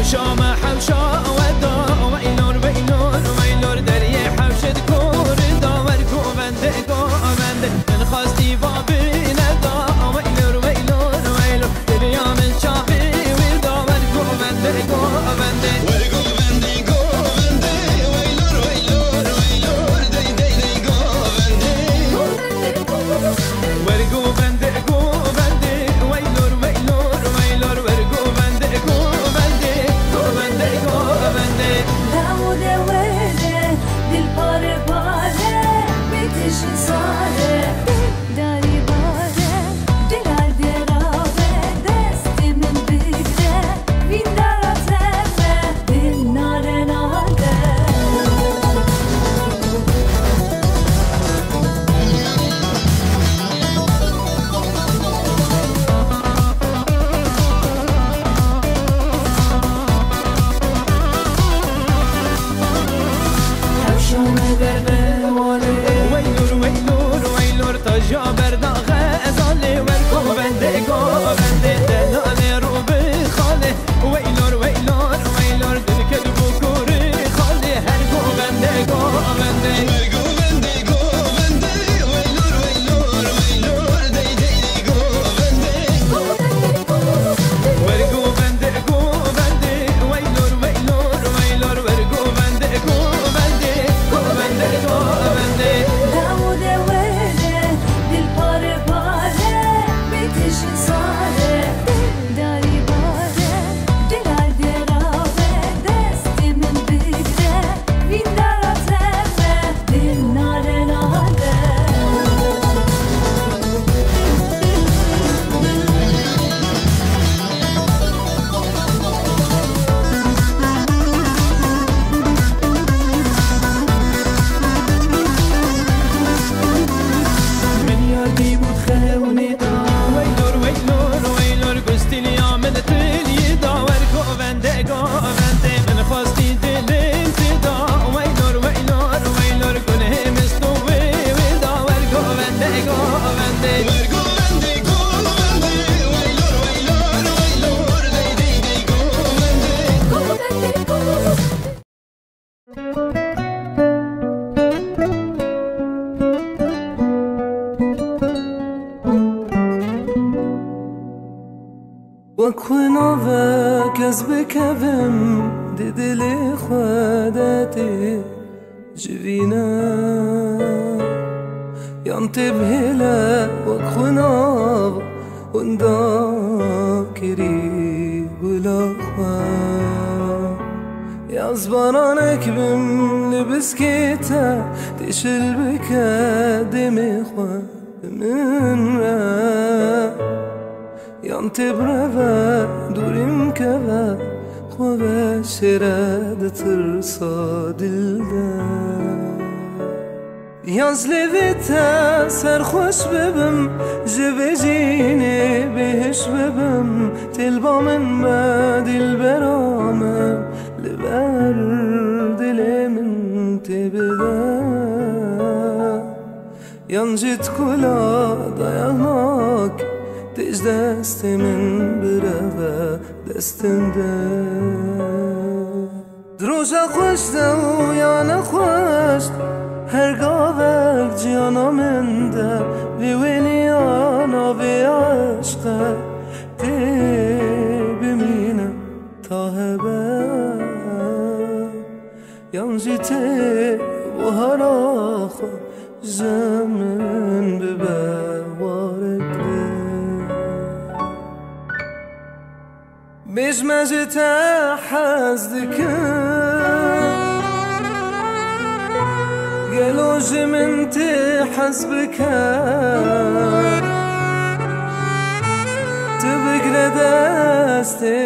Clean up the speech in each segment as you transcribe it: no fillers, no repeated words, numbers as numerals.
شام حوشا ودا ویلور ویلور ویلور دریه حوشت کور داور گوونده گوونده من خواستی با بیندا ویلور ویلور ویلور دریا من چاقی ویل داور گوونده گوونده ورگوونده گوونده ویلور ویلور ویلور دی دی دی گوونده ورگوونده گوونده ویلور ویلور ویلور ورگوونده گوونده گوونده گوونده داود وله دل پاره پاره بتش ساره داری باره دلال درابه دست من بگره بین درازمه دل ناره ناده ویلور ویلور ویلور تاجا برداغه ازاله ورگوونده گوونده دلاله رو بخاله ویلور ویلور ویلور دل کدبو کوری خاله هر گوونده گوونده ورگوونده گوونده ویلور ویلور ویلور دی دی دی گوونده ورگوونده گوونده ویلور ویلور ویلور ورگوونده گوونده گوونده گوونده داود وله دل پاره پاره بتش ساره داری باره دلال درابه دست من بگره بین درازمه دل ناره ناده من یادی بود خونی دا ویلور ویلور ویلور گستی لیامن تلی دا ور گوونده گوونده من خواستی دلم تدا ویلور ویلور ویلور گله مستو وی دا ور گوونده گوونده ور گوونده گوونده ویلور ویلور ویلور دی دی دی گوونده وكونوفك بكبم دي دلي خداتي جبينا ينطب هلا وكونوف ونداكري بلاخوا يا زبرانك بم لبس كيتا تشل بكا دمي خوا من را ينطب رفا دورم كفا خواه شرد ترسا دلدا ياز لفتا سرخوش ببم جبه جيني بهش ببم تلبا من بعد البرامة لبر دل من تبدا ينجد كلا dayanak Tez destimin bireve destinde Droja خوش ده و yana خوش Her gavek ciyana mende Vi veniyana vi aşka Te bimine tahebe Yanci te bu haraxa Zemin bibe varekde Bejmece te hazdike قالوا جمنتي حسبك تبقى لداستي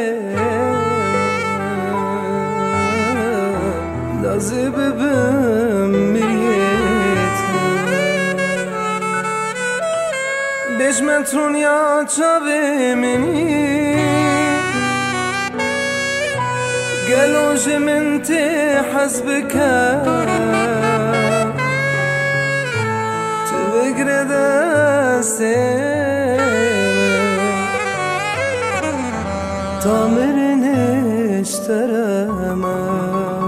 لازب بميتي بيش مترون يا شابي مني قالوا جمنتي حسبك بگره دسته تا مرنه اشترمه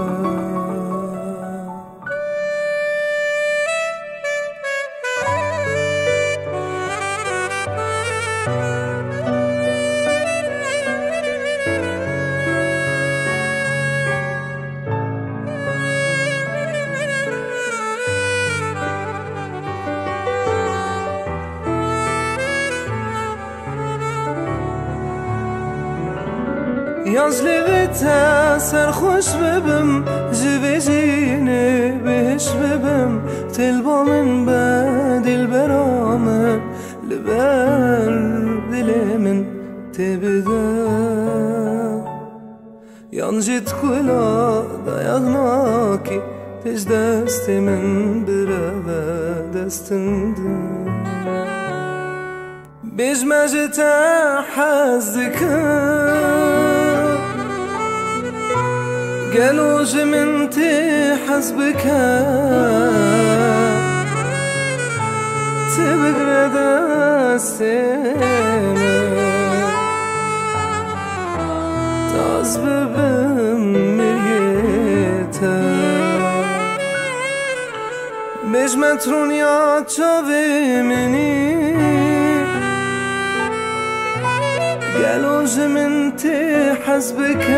یاز لبته سرخوش ببم جوه جینه بهش ببم تل با من به دل برامن لبر دل من تبده یانجت کلا dayağnaki tez destimin bire destinde بجمجت حزك قالوا جمنتي حسبك تبقى دستيمة تعزب بمريتا بجمترون يا تشوفي مني قالوا جمنتي حسبك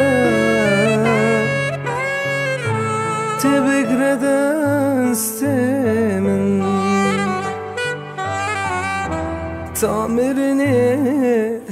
تبقى دستيمن تعمرني